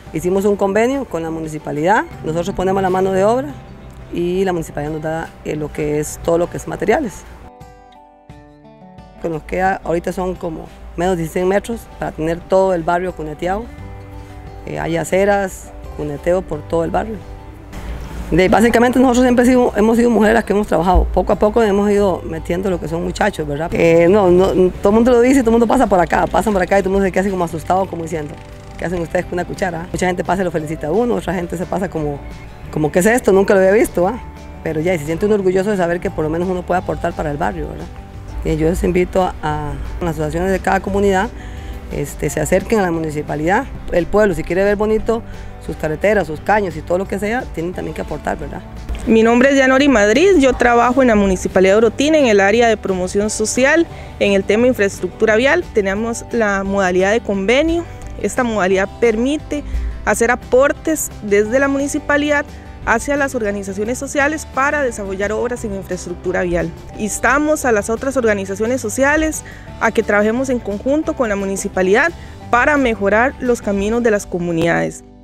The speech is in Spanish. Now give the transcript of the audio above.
Hicimos un convenio con la municipalidad, nosotros ponemos la mano de obra y la municipalidad nos da lo que es todo lo que es materiales. Lo que nos queda ahorita son como menos de 16 metros para tener todo el barrio cuneteado. Hay aceras, cuneteo por todo el barrio. Básicamente nosotros siempre hemos sido mujeres las que hemos trabajado. Poco a poco hemos ido metiendo lo que son muchachos, ¿verdad? No, todo el mundo lo dice, todo el mundo pasa por acá, pasan por acá y todo el mundo se queda así como asustado, como diciendo, ¿qué hacen ustedes con una cuchara? Mucha gente pasa y lo felicita a uno, otra gente se pasa como ¿qué es esto? Nunca lo había visto, ¿ah? Pero ya, y se siente uno orgulloso de saber que por lo menos uno puede aportar para el barrio, ¿verdad? Y yo les invito a las asociaciones de cada comunidad, se acerquen a la municipalidad. El pueblo, si quiere ver bonito sus carreteras, sus caños y todo lo que sea, tienen también que aportar, ¿verdad? Mi nombre es Yanori Madrid, yo trabajo en la Municipalidad de Orotina en el área de promoción social, en el tema infraestructura vial. Tenemos la modalidad de convenio. Esta modalidad permite hacer aportes desde la municipalidad hacia las organizaciones sociales para desarrollar obras en infraestructura vial. Instamos a las otras organizaciones sociales a que trabajemos en conjunto con la municipalidad para mejorar los caminos de las comunidades.